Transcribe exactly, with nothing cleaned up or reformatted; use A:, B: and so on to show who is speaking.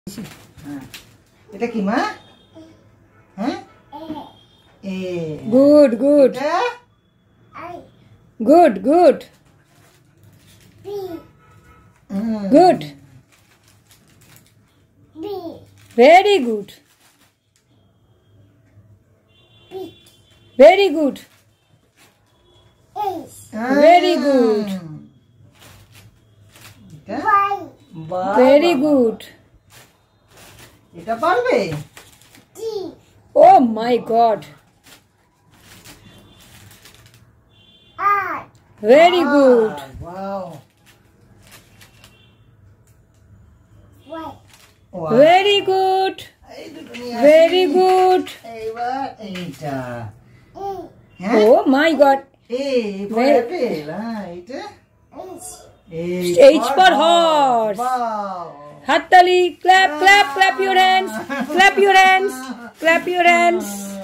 A: এটা কি মা? হ্যাঁ এ
B: good good good good good very good very good very good very good
A: এটা পারবে?
B: Oh my God! Very good.
A: Wow.
B: Very good. Very good.
A: এইবার এইটা।
B: Oh my God!
A: এই for apple, হ্যাঁ এটা?
B: H for horse.
A: Wow.
B: Hattali, clap, clap, clap your hands, clap your hands, clap your hands.